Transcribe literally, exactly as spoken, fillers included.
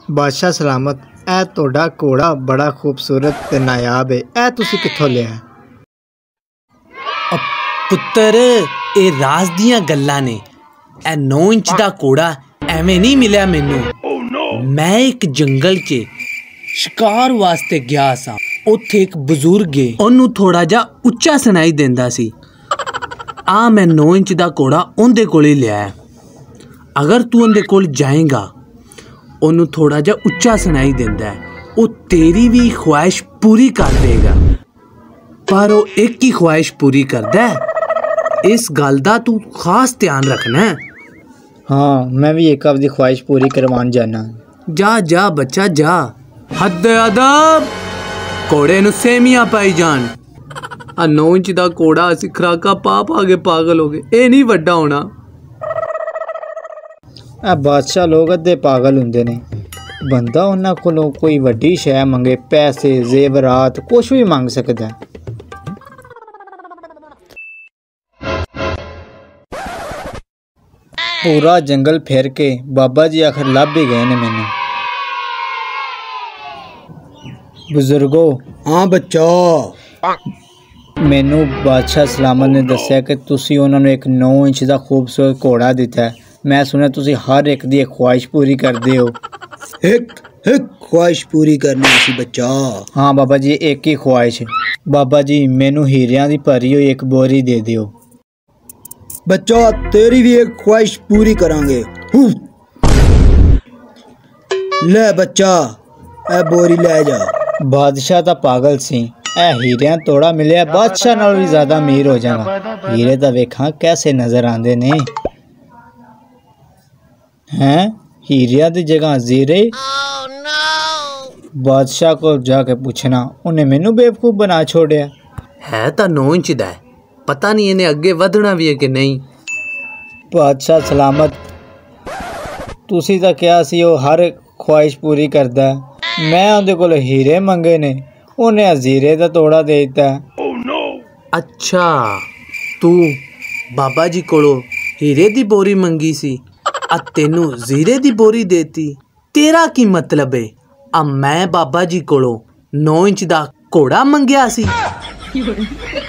बादशाह सलामत, ए तोड़ा घोड़ा बड़ा खूबसूरत ते नायाब है, ए तुसी कित्थों लिया? पुत्तर ए राज दियां गल्लां ने। ए नौ इंच दा घोड़ा एवें नहीं मिलिया मैनू। मैं एक जंगल च शिकार वास्ते गया सा। उत्थे एक बजुर्ग है, ओनू थोड़ा जा उच्चा सुनाई देंदा सी। आ मैं नौ इंच दा घोड़ा उंदे कोल ही लिया। अगर तू उंदे कोल जाएगा, ओनू थोड़ा जा उच्चा सुनाई देंदा है, वो तेरी भी ख्वाहिश पूरी कर देगा। पर वो एक ही ख्वाहिश पूरी करदा है। इस गल दा तू खास ध्यान रखना है। हाँ, मैं भी एक अपनी ख्वाहिश पूरी करवान जाना। जा जा बच्चा जा। हद अदब, घोड़े नू सेमियां पाई जान। आ नौ इंच दा घोड़ा असी खराका पा पा के पागल हो गए। ए नहीं वड्डा होना। आ बादशाह लोग अद्धे पागल हुंदे ने। बंदा उन्हां कोलों कोई वड्डी शै मंगे, पैसे जेवरात कुछ भी मंग सकदा है। पूरा जंगल फिर के बाबा जी आखिर लभ ही गए ने मैनू। बुजुर्गो। हाँ बच्चा। मैनू बादशाह सलामत ने दस्सिया कि तुसी उन्हां नू एक नौ इंच दा खूबसूरत घोड़ा दिता है। मैं सुनिया तुसी हर एक दी ख्वाहिश पूरी करदे हो। एक एक ख्वाहिश पूरी करनी सी बच्चा। हाँ बाबा जी, एक ही ख्वाहिश। बाबा जी मैनू हीरियां दी भरी हुई एक बोरी दे दियो। बच्चा तेरी भी एक ख्वाहिश पूरी करांगे। ले बच्चा, ए बोरी ले जा। बादशाह ता पागल सी। ए हीरियां तोड़ा मिलिया बादशाह नाल भी ज्यादा अमीर हो जाएगा। हीरे ता वेखां कैसे नजर आंदे ने। हैं हीरिया दी जगह जीरे। बादशाह को जाके पूछना, उन्हें मैनू बेवकूफ बना छोड़िया। है ता नौ इंच दा है, पता नहीं इन्हें अगे वधना भी है कि नहीं। बादशाह सलामत, तुसी तां क्या सी ओ हर ख्वाहिश पूरी करदा है। मैं उहदे कोल हीरे मंगे ने, उन्हें जीरे दा तोड़ा दे दिता। अच्छा, तू बाबा जी कोलो हीरे दी बोरी मंगी सी, आ तेनू जीरे दी बोरी देती। तेरा की मतलब है? आ मैं बाबा जी कोलो नौ इंच दा घोड़ा मंगया सी।